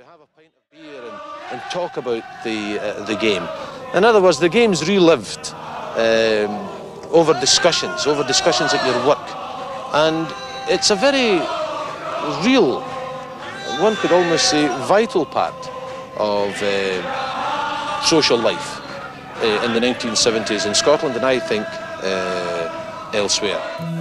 to have a pint of beer and talk about the game. In other words, the game's relived over discussions at your work. And it's a very real, one could almost say vital part of social life in the 1970s in Scotland, and I think elsewhere.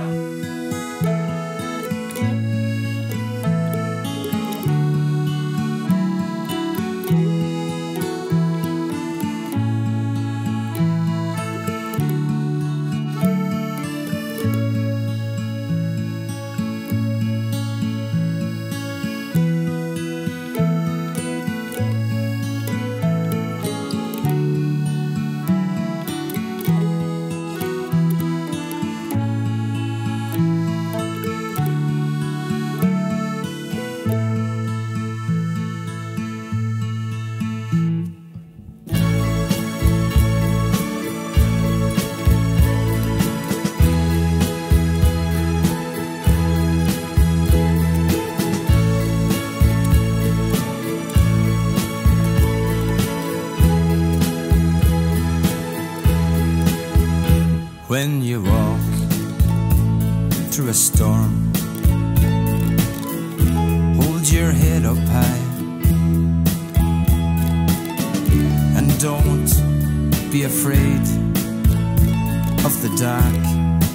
When you walk through a storm, hold your head up high and don't be afraid of the dark.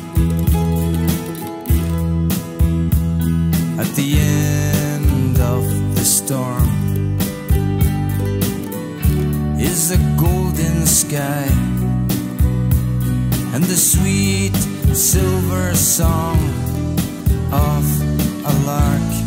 At the end of the storm is a golden sky and the sweet silver song of a lark.